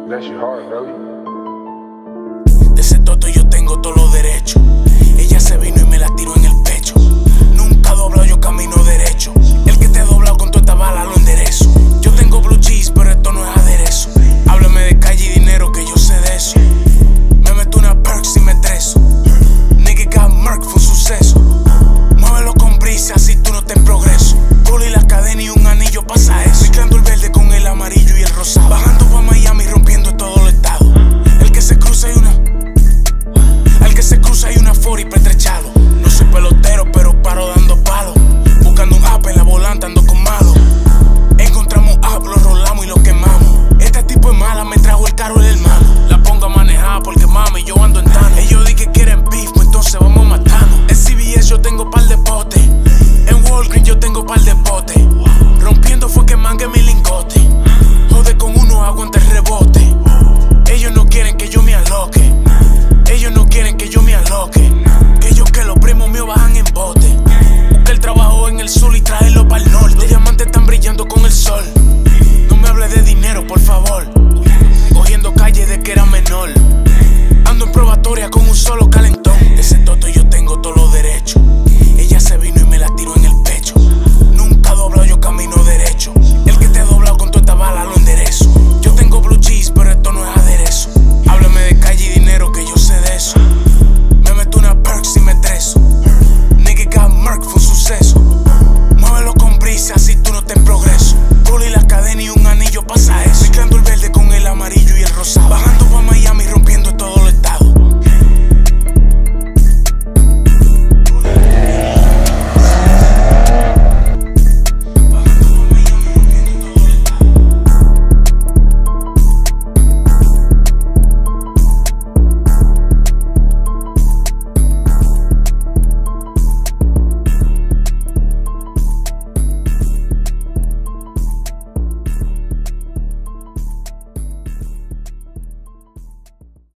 That shit hard, baby. De ese toto yo tengo todos los derechos. Ella se vino y me la tiró en el pecho. Nunca doblado, yo camino derecho. El que te ha doblado con toda esta bala lo enderezo. Yo tengo blue cheese, pero esto no es aderezo. Háblame de calle y dinero, que yo sé de eso. Me meto una perks y me estreso. Nigga got murk, fue un suceso. Muévelo con brisa, así tú no te en progreso. Colo y la cadena y un anillo pasa eso. Mezclando el verde con el amarillo y el rosado. Bajando pa' Miami, rompiendo todo el estado. El que se cruza hay una 40 pertrechado. No soy pelotero, pero paro dando palos. Buscando un app en la volante, ando con malo. Encontramos un app, lo rolamos y lo quemamos. Este tipo es mala, me trajo el carro el hermano. La pongo a manejar porque mami, yo ando en tano. Ellos di que quieren beef, pues entonces vamos matando. En CBS yo tengo par de potes. En Walgreens yo tengo par de potes. Rompiendo fue que mangué mi lingote.